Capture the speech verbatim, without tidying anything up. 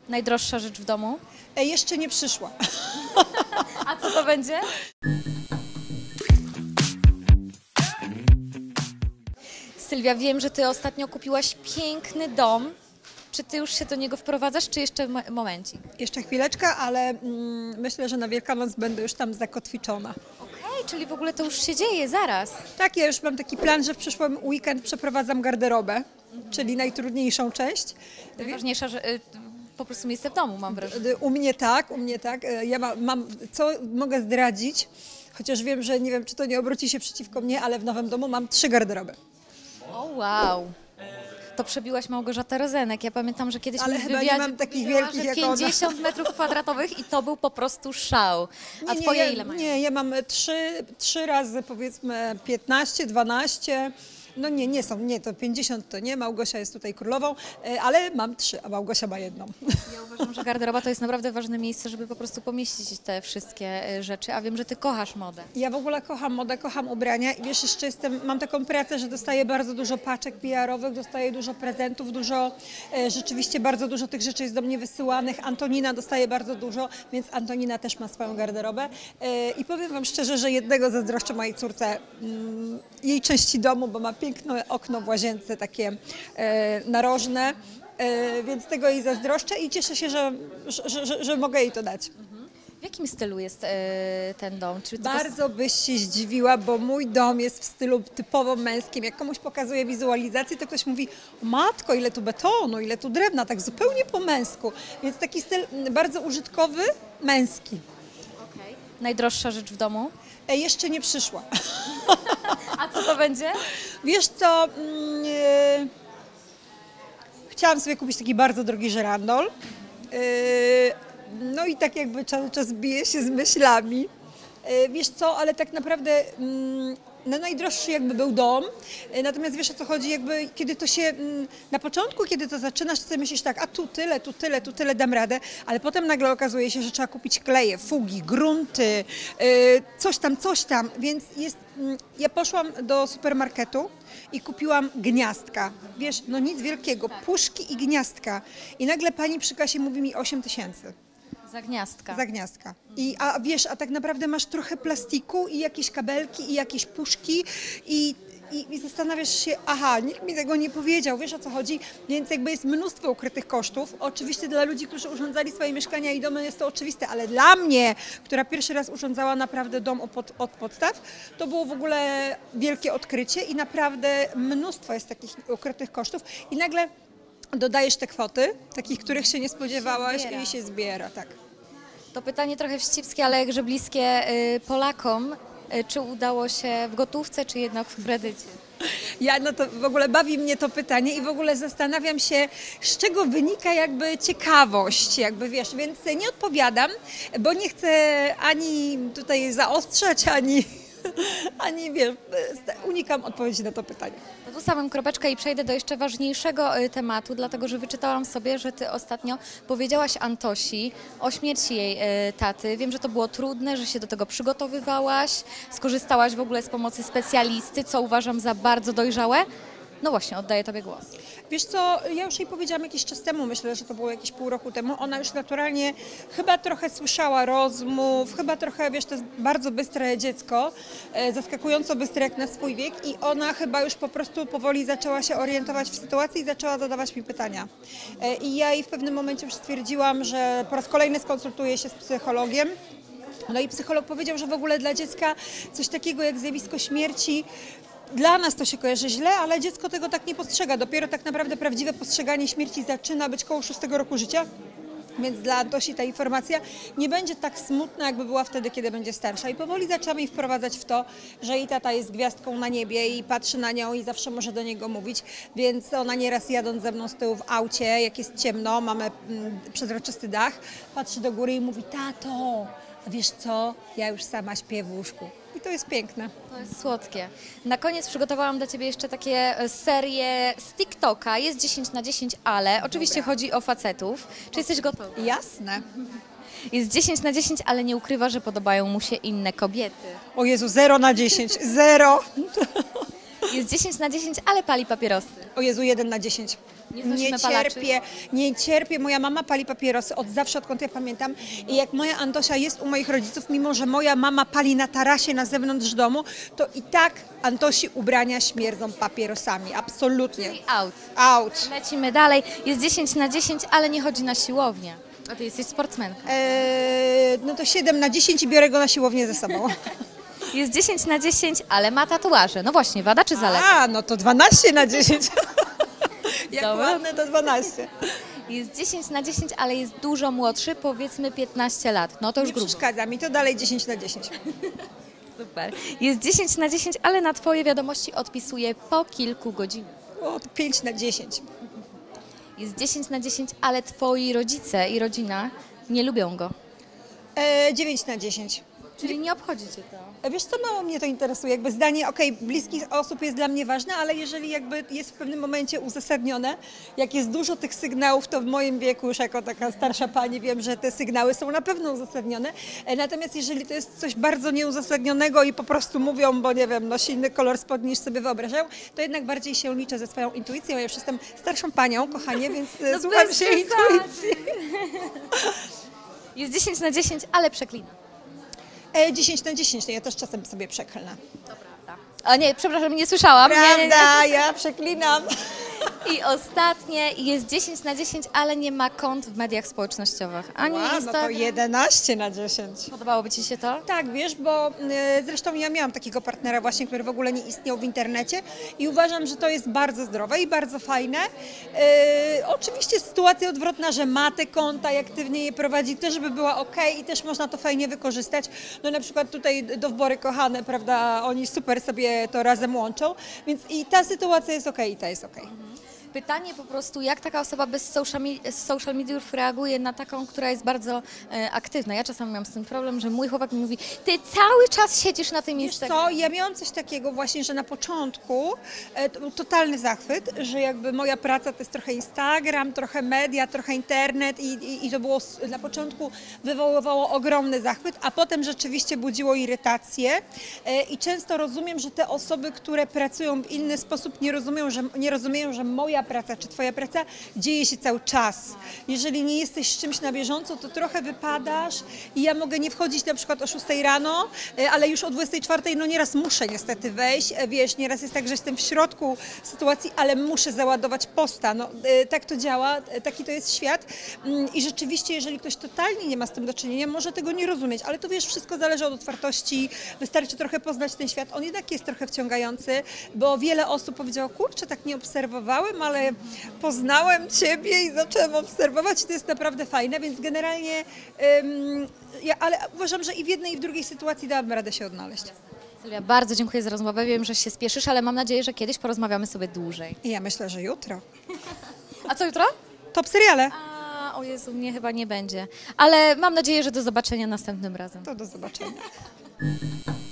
Najdroższa rzecz w domu? E, jeszcze nie przyszła. A co to będzie? Sylwia, wiem, że ty ostatnio kupiłaś piękny dom. Czy ty już się do niego wprowadzasz, czy jeszcze mo- momencik? Jeszcze chwileczkę, ale mm, myślę, że na Wielkanoc będę już tam zakotwiczona. Okej, czyli w ogóle to już się dzieje zaraz. Tak, ja już mam taki plan, że w przyszłym weekend przeprowadzam garderobę, czyli najtrudniejszą część. Najważniejsza, że y, po prostu miejsce w domu, mam wrażenie. U mnie tak, u mnie tak. E, Ja ma, mam, co mogę zdradzić, chociaż wiem, że nie wiem, czy to nie obróci się przeciwko mnie, ale w nowym domu mam trzy garderoby. O wow! To przebiłaś Małgorzatę Rozenek. Ja pamiętam, że kiedyś Ale mi w chyba nie wywiadzie mam takich powiedziała, wielkich że jak ona. pięćdziesiąt metrów kwadratowych i to był po prostu szał. A Nie, twoje nie, ja, ile mają? nie, ja mam trzy, trzy razy powiedzmy piętnaście, dwanaście. No nie, nie są, nie, to pięćdziesiąt to nie, Małgosia jest tutaj królową, e, ale mam trzy, a Małgosia ma jedną. Ja uważam, że garderoba to jest naprawdę ważne miejsce, żeby po prostu pomieścić te wszystkie y, rzeczy, a wiem, że ty kochasz modę. Ja w ogóle kocham modę, kocham ubrania i wiesz, jeszcze jestem, mam taką pracę, że dostaję bardzo dużo paczek P R owych, dostaję dużo prezentów, dużo, e, rzeczywiście bardzo dużo tych rzeczy jest do mnie wysyłanych. Antonina dostaje bardzo dużo, więc Antonina też ma swoją garderobę. E, I powiem wam szczerze, że jednego zazdroszczę mojej córce, mm, jej części domu, bo ma piękne okno w łazience, takie e, narożne, e, więc tego jej zazdroszczę i cieszę się, że, że, że, że mogę jej to dać. W jakim stylu jest y, ten dom? Czy to Bardzo byś się zdziwiła, bo mój dom jest w stylu typowo męskim. Jak komuś pokazuję wizualizację, to ktoś mówi: matko, ile tu betonu, ile tu drewna, tak zupełnie po męsku. Więc taki styl bardzo użytkowy, męski. Okay. Najdroższa rzecz w domu? E, jeszcze nie przyszła. A co to będzie? Wiesz co, mm, e, chciałam sobie kupić taki bardzo drogi żerandol. E, no i tak jakby cały czas biję się z myślami. E, wiesz co, ale tak naprawdę mm, no najdroższy jakby był dom, e, natomiast wiesz o co chodzi, jakby kiedy to się, mm, na początku kiedy to zaczynasz, to sobie myślisz tak, a tu tyle, tu tyle, tu tyle dam radę, ale potem nagle okazuje się, że trzeba kupić kleje, fugi, grunty, e, coś tam, coś tam, więc jest, mm, ja poszłam do supermarketu i kupiłam gniazdka, wiesz, no nic wielkiego, puszki i gniazdka i nagle pani przy kasie mówi mi osiem tysięcy. Za gniazdka. Za gniazdka. I, a wiesz, a tak naprawdę masz trochę plastiku i jakieś kabelki i jakieś puszki i, i, i zastanawiasz się, aha, nikt mi tego nie powiedział, wiesz o co chodzi, więc jakby jest mnóstwo ukrytych kosztów. Oczywiście dla ludzi, którzy urządzali swoje mieszkania i domy jest to oczywiste, ale dla mnie, która pierwszy raz urządzała naprawdę dom od, pod, od podstaw, to było w ogóle wielkie odkrycie i naprawdę mnóstwo jest takich ukrytych kosztów i nagle dodajesz te kwoty, takich, których się nie spodziewałaś zbiera. i się zbiera, tak. To pytanie trochę wścibskie, ale jakże bliskie y, Polakom. Y, czy udało się w gotówce, czy jednak w kredycie? Ja no to w ogóle bawi mnie to pytanie i w ogóle zastanawiam się, z czego wynika jakby ciekawość, jakby wiesz, więc nie odpowiadam, bo nie chcę ani tutaj zaostrzać, ani, ani wiesz, unikam odpowiedzi na to pytanie. No tu samym kropeczkę i przejdę do jeszcze ważniejszego y, tematu, dlatego że wyczytałam sobie, że ty ostatnio powiedziałaś Antosi o śmierci jej y, taty. Wiem, że to było trudne, że się do tego przygotowywałaś, skorzystałaś w ogóle z pomocy specjalisty, co uważam za bardzo dojrzałe. No właśnie, oddaję tobie głos. Wiesz co, ja już jej powiedziałam jakiś czas temu, myślę, że to było jakieś pół roku temu, ona już naturalnie chyba trochę słyszała rozmów, chyba trochę, wiesz, to jest bardzo bystre dziecko, e, zaskakująco bystre jak na swój wiek i ona chyba już po prostu powoli zaczęła się orientować w sytuacji i zaczęła zadawać mi pytania. E, I ja jej w pewnym momencie już stwierdziłam, że po raz kolejny skonsultuję się z psychologiem. No i psycholog powiedział, że w ogóle dla dziecka coś takiego jak zjawisko śmierci, dla nas to się kojarzy źle, ale dziecko tego tak nie postrzega. Dopiero tak naprawdę prawdziwe postrzeganie śmierci zaczyna być koło szóstego roku życia. Więc dla Antosi ta informacja nie będzie tak smutna, jakby była wtedy, kiedy będzie starsza. I powoli zaczęłam jej wprowadzać w to, że jej tata jest gwiazdką na niebie i patrzy na nią i zawsze może do niego mówić. Więc ona nieraz jadąc ze mną z tyłu w aucie, jak jest ciemno, mamy mm, przezroczysty dach, patrzy do góry i mówi: tato, a wiesz co, ja już sama śpię w łóżku. I to jest piękne. To jest słodkie. Na koniec przygotowałam dla ciebie jeszcze takie e, serie z TikToka. Jest dziesięć na dziesięć, ale oczywiście Dobra. chodzi o facetów. Czy jesteś gotowa? Jasne. Jest dziesięć na dziesięć, ale nie ukrywa, że podobają mu się inne kobiety. O Jezu, zero na dziesięć, zero. Jest dziesięć na dziesięć, ale pali papierosy. O Jezu, jeden na dziesięć. Nie znosimy Nie palaczy. cierpię, nie cierpię. Moja mama pali papierosy od zawsze, odkąd ja pamiętam. I jak moja Antosia jest u moich rodziców, mimo że moja mama pali na tarasie na zewnątrz domu, to i tak Antosi ubrania śmierdzą papierosami. Absolutnie. I out. Out. Lecimy dalej. Jest dziesięć na dziesięć, ale nie chodzi na siłownię. A ty jesteś sportsmenką. Eee, no to siedem na dziesięć i biorę go na siłownię ze sobą. Jest dziesięć na dziesięć, ale ma tatuaże. No właśnie, wada czy zaleta? A, no to dwanaście na dziesięć. Jak Dobra. ładne to dwanaście. Jest dziesięć na dziesięć, ale jest dużo młodszy, powiedzmy piętnaście lat. No to już Nie grubo. przeszkadza mi, to dalej dziesięć na dziesięć. Super. Jest dziesięć na dziesięć, ale na twoje wiadomości odpisuje po kilku godzinach. O, to pięć na dziesięć. Jest dziesięć na dziesięć, ale twoi rodzice i rodzina nie lubią go. Eee, dziewięć na dziesięć. Czyli nie obchodzi cię to. Wiesz co, mało mnie to interesuje, jakby zdanie, okej, bliskich osób jest dla mnie ważne, ale jeżeli jakby jest w pewnym momencie uzasadnione, jak jest dużo tych sygnałów, to w moim wieku już jako taka starsza pani wiem, że te sygnały są na pewno uzasadnione, E, natomiast jeżeli to jest coś bardzo nieuzasadnionego i po prostu mówią, bo nie wiem, nosi inny kolor spodni niż sobie wyobrażają, to jednak bardziej się liczę ze swoją intuicją, ja już jestem starszą panią, kochanie, więc e, No słucham bez się przesady. intuicji. Jest dziesięć na dziesięć, ale przeklina. E, dziesięć na dziesięć, to ja też czasem sobie przeklnę. To prawda. A nie, przepraszam, nie słyszałam. Nie, nie, nie. Prawda, ja przeklinam. I ostatnie jest dziesięć na dziesięć, ale nie ma kont w mediach społecznościowych. Ani Wow, no to Instagram. jedenaście na dziesięć. Podobałoby ci się to? Tak, wiesz, bo e, zresztą ja miałam takiego partnera właśnie, który w ogóle nie istniał w internecie i uważam, że to jest bardzo zdrowe i bardzo fajne. E, oczywiście sytuacja odwrotna, że ma te konta i aktywnie je prowadzi, też by była ok i też można to fajnie wykorzystać. No na przykład tutaj Dowbory kochane, prawda, oni super sobie to razem łączą, więc i ta sytuacja jest ok i ta jest ok. Pytanie po prostu, jak taka osoba bez social, me- z social mediów reaguje na taką, która jest bardzo e, aktywna. Ja czasami mam z tym problem, że mój chłopak mi mówi, ty cały czas siedzisz na tym Wiesz Instagramie. co, ja miałam coś takiego właśnie, że na początku e, to był totalny zachwyt, że jakby moja praca to jest trochę Instagram, trochę media, trochę internet i, i, i to było s- na początku wywoływało ogromny zachwyt, a potem rzeczywiście budziło irytację e, i często rozumiem, że te osoby, które pracują w inny sposób nie rozumieją, że, nie rozumieją, że moja praca czy twoja praca dzieje się cały czas. Jeżeli nie jesteś z czymś na bieżąco, to trochę wypadasz i ja mogę nie wchodzić na przykład o szóstej rano, e, ale już o dwudziestej czwartej no nieraz muszę niestety wejść, e, wiesz, nieraz jest tak, że jestem w środku sytuacji, ale muszę załadować posta. No, e, tak to działa, e, taki to jest świat Mm, i rzeczywiście, jeżeli ktoś totalnie nie ma z tym do czynienia, może tego nie rozumieć, ale to wiesz, wszystko zależy od otwartości, wystarczy trochę poznać ten świat. On jednak jest trochę wciągający, bo wiele osób powiedziało, kurczę, tak nie obserwowałem, ale poznałem Ciebie i zaczęłam obserwować i to jest naprawdę fajne, więc generalnie, ym, ja, ale uważam, że i w jednej i w drugiej sytuacji dałabym radę się odnaleźć. Sylwia, bardzo dziękuję za rozmowę. Wiem, że się spieszysz, ale mam nadzieję, że kiedyś porozmawiamy sobie dłużej. I ja myślę, że jutro. A co jutro? Top seriale. A, o Jezu, mnie chyba nie będzie. Ale mam nadzieję, że do zobaczenia następnym razem. To do zobaczenia.